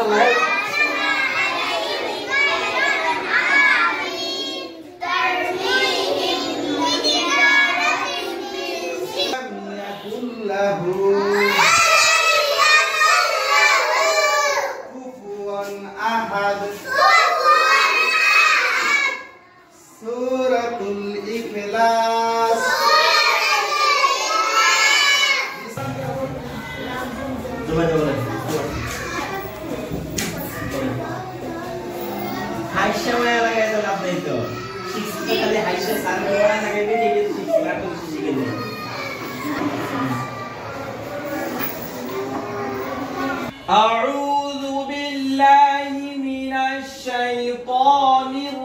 Suratul Ikhlas. Coba. Aisyah mana lagi itu apa itu? Sisi kali Aisyah sana orang lagi ini gitu sisi atau sisi gini. A'udzu billahi minasy syaithanir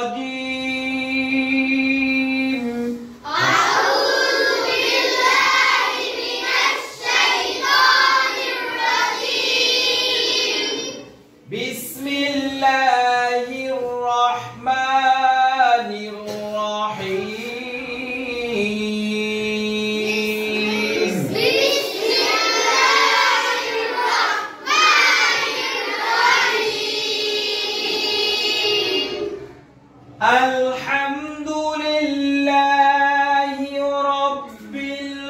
rajim. A'udzu billahi minasy syaithanir rajim. Bismillahirrahmanirrahim. Alhamdulillahi Rabbil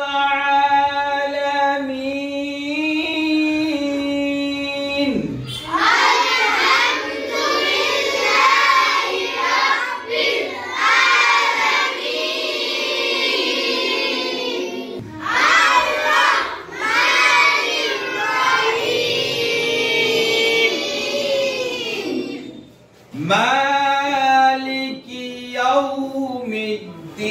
Alamin. Alhamdulillahi Rabbil Alamin. Ar-Rahmanir Rahim. Maliki Yaumiddin.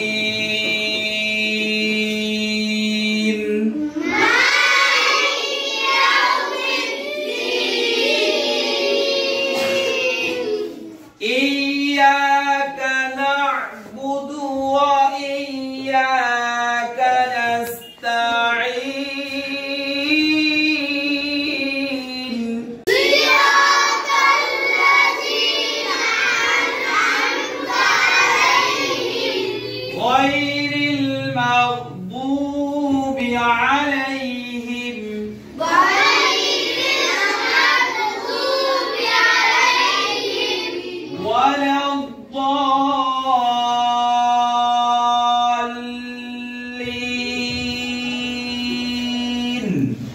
Maliki Yaumiddin. Iyyaka na'budu wa iyyaka nasta'in. Siratal ladzina an'amta 'alaihim Ghairil maghdubi 'alaihim ghairil maghdubi 'alaihim waladdallin.